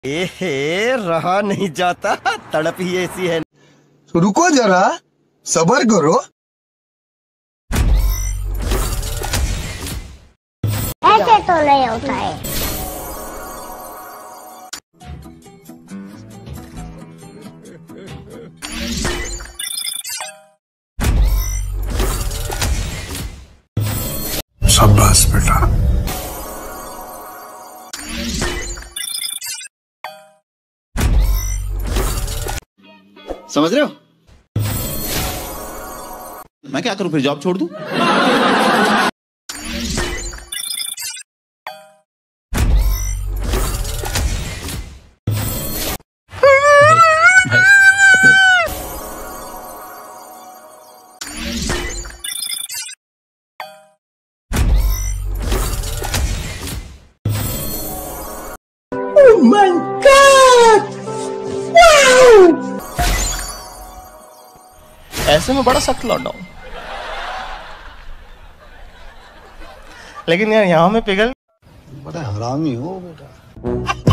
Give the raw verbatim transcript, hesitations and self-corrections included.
एहे रहा नहीं जाता, तड़प ही ऐसी है। रुको जरा, सब्र करो। ऐसे तो नहीं होता है। शाबाश बेटा। समझ रहे हो? मैं क्या करूं फिर, जॉब छोड़ दूं? Oh my God! Wow! ऐसे में बड़ा सख्त लौटा हूं, लेकिन यार यहाँ में पिघल। बड़ा हरामी हो बेटा।